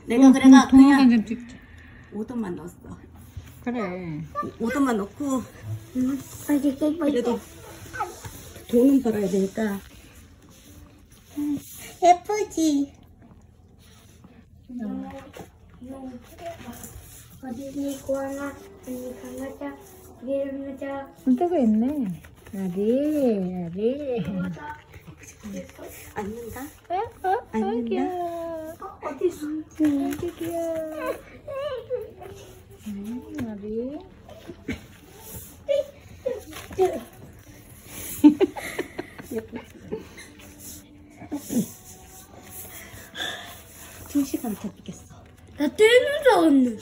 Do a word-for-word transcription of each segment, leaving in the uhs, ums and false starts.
내가 그래가 동영상 좀 찍자. 오돈만 넣었어. 그래. 오돈만 넣고 음, 그래도 돈은 벌어야 되니까. 예쁘지? 음. 어디 고아나 어디 강아지 미르자 문자가 있네. 아리, 아리. 앉는다? 어? 어? 앉는다? 귀여워. 어디 있어? 아기 귀여워. 음, 아리. 두 시간 잡겠어. 나 때문에 왔네.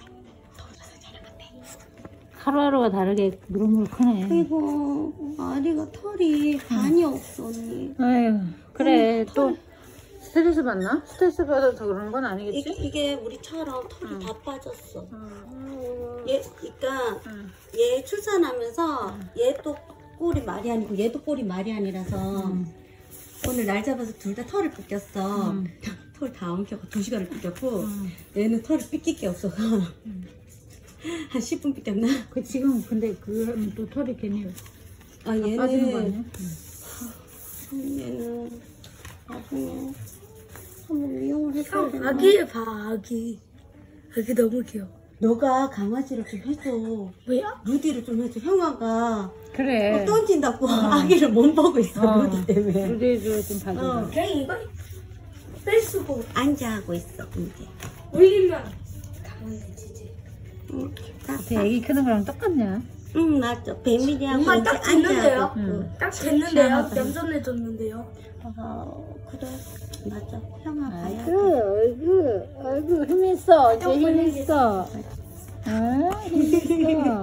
하루하루가 다르게 무릎무릎 크네. 아이고, 아리가 털이 반이 없어, 언니. 아유, 그래. 언니, 또 털. 스트레스 받나? 스트레스 받아서 그런 건 아니겠지? 이게, 이게 우리처럼 털이 응. 다 빠졌어. 응. 얘, 그러니까 응. 얘 출산하면서 얘 또 꼴이 말이 아니고 얘도 꼴이 말이 아니라서 응. 오늘 날 잡아서 둘 다 털을 빗겼어. 응. 털 다 엉켜서 두 시간을 빗겼고 응. 얘는 털을 빗길 게 없어서 응. 한 십 분 빗겼나? 그 지금 근데 그러면 또 털이 괜히 아 빠지는 거 아니야? 얘는 응. 얘는 나중에 한번 이용을 해줘야 되나? 아기 봐 아기. 아기 너무 귀여워. 너가 강아지를 좀 해줘. 뭐야? 루디를 좀 해줘. 형아가 그래. 어, 던진다고 아기를 못 보고 있어. 어. 루디 때문에. 루디도 좀 봐줘. 어. 그냥 이거 뺄수고 앉아 하고 있어 이제. 올리면 강아지지. 응, 그 애기 크는 거랑 똑같냐? 응 맞죠. 배밀이하고 엄마 이제 딱 됐는데요? 앉아. 응. 딱 됐는데요? 얌전해졌는데요? 어, 그래 맞아. 형아 봐야 돼. 아이고, 아이고, 아이고, 힘있어. 이제 힘있어. 어? 힘있어.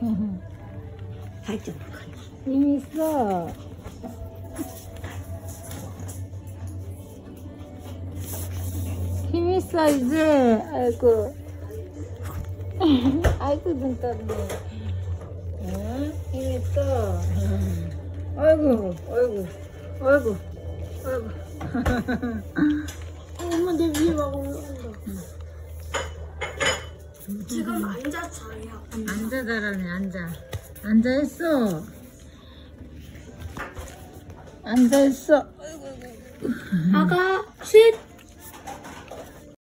발전. 힘있어. 힘있어, 이제. 아이고. 아이고, 눈 떴네. 어? 힘있어. 아이고, 아이고, 아이고, 아이고. 엄마 내 위에 막 올라온다. 지금 앉아 자요. 앉아 자라네, 앉아. 앉아 있어. 앉아 있어. 아가 쉿.